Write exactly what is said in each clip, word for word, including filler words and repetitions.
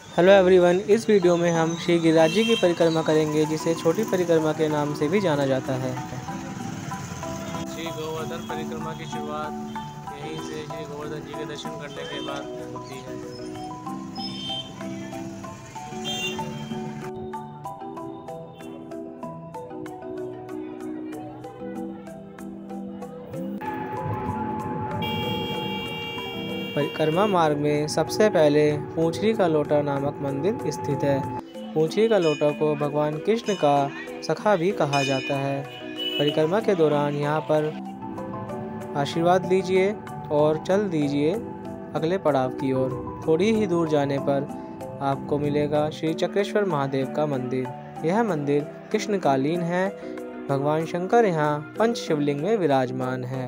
Hello everyone, इस video में हम श्री गिरिराज जी की परिक्रमा करेंगे, जिसे छोटी परिक्रमा के नाम से भी जाना जाता है। श्री गोवर्धन परिक्रमा की शुरुआत यहीं से श्री गोवर्धन जी के दर्शन करने के बाद होती है। परिक्रमा मार्ग में सबसे पहले पूंछरी का लोटा नामक मंदिर स्थित है। पूंछरी का लोटा को भगवान कृष्ण का सखा भी कहा जाता है। परिक्रमा के दौरान यहाँ पर आशीर्वाद लीजिए और चल दीजिए अगले पड़ाव की ओर। थोड़ी ही दूर जाने पर आपको मिलेगा श्री चक्रेश्वर महादेव का मंदिर। यह मंदिर कृष्णकालीन है। भगवान शंकर यहाँ पंच शिवलिंग में विराजमान है।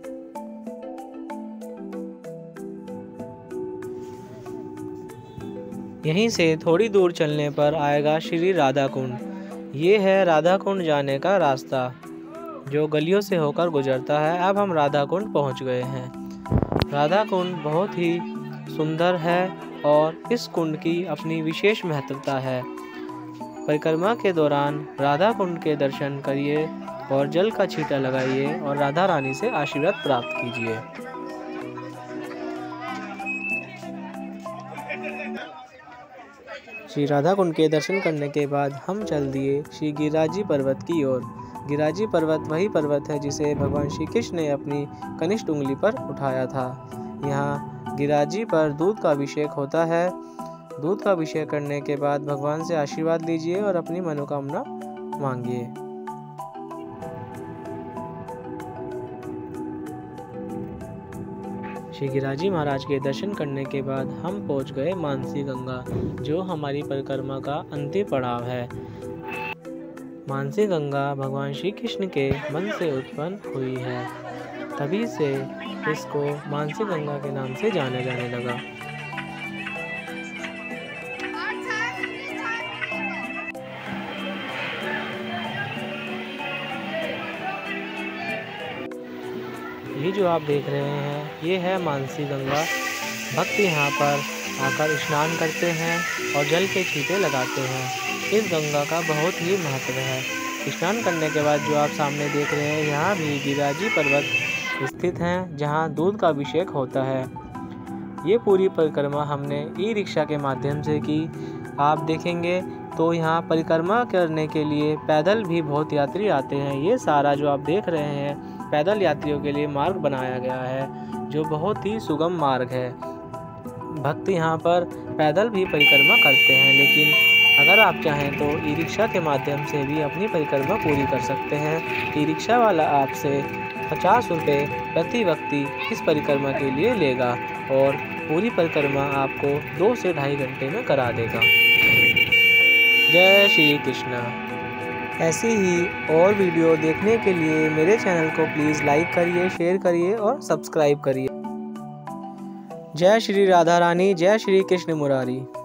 यहीं से थोड़ी दूर चलने पर आएगा श्री राधा कुंड। ये है राधा कुंड जाने का रास्ता, जो गलियों से होकर गुजरता है। अब हम राधा कुंड पहुँच गए हैं। राधा कुंड बहुत ही सुंदर है और इस कुंड की अपनी विशेष महत्वता है। परिक्रमा के दौरान राधा कुंड के दर्शन करिए और जल का छींटा लगाइए और राधा रानी से आशीर्वाद प्राप्त कीजिए। श्री राधा कुंड के दर्शन करने के बाद हम चल दिए श्री गिरिराज पर्वत की ओर। गिरिराज पर्वत वही पर्वत है जिसे भगवान श्री कृष्ण ने अपनी कनिष्ठ उंगली पर उठाया था। यहाँ गिरिराज पर दूध का अभिषेक होता है। दूध का अभिषेक करने के बाद भगवान से आशीर्वाद लीजिए और अपनी मनोकामना मांगिए। श्री गिरिराज महाराज के दर्शन करने के बाद हम पहुंच गए मानसी गंगा, जो हमारी परिक्रमा का अंतिम पड़ाव है। मानसी गंगा भगवान श्री कृष्ण के मन से उत्पन्न हुई है, तभी से इसको मानसी गंगा के नाम से जाना जाने लगा। ये जो आप देख रहे हैं ये है मानसी गंगा। भक्त यहाँ पर आकर स्नान करते हैं और जल के छींटे लगाते हैं। इस गंगा का बहुत ही महत्व है। स्नान करने के बाद जो आप सामने देख रहे हैं यहाँ भी गिरिराज पर्वत स्थित हैं, जहाँ दूध का अभिषेक होता है। ये पूरी परिक्रमा हमने ई रिक्शा के माध्यम से की। आप देखेंगे तो यहाँ परिक्रमा करने के लिए पैदल भी बहुत यात्री आते हैं। ये सारा जो आप देख रहे हैं पैदल यात्रियों के लिए मार्ग बनाया गया है, जो बहुत ही सुगम मार्ग है। भक्त यहाँ पर पैदल भी परिक्रमा करते हैं, लेकिन अगर आप चाहें तो ई रिक्शा के माध्यम से भी अपनी परिक्रमा पूरी कर सकते हैं। ई रिक्शा वाला आपसे पचास रुपये प्रति व्यक्ति इस परिक्रमा के लिए लेगा और पूरी परिक्रमा आपको दो से ढाई घंटे में करा देगा। जय श्री कृष्णा। ऐसी ही और वीडियो देखने के लिए मेरे चैनल को प्लीज़ लाइक करिए, शेयर करिए और सब्सक्राइब करिए। जय श्री राधा रानी, जय श्री कृष्ण मुरारी।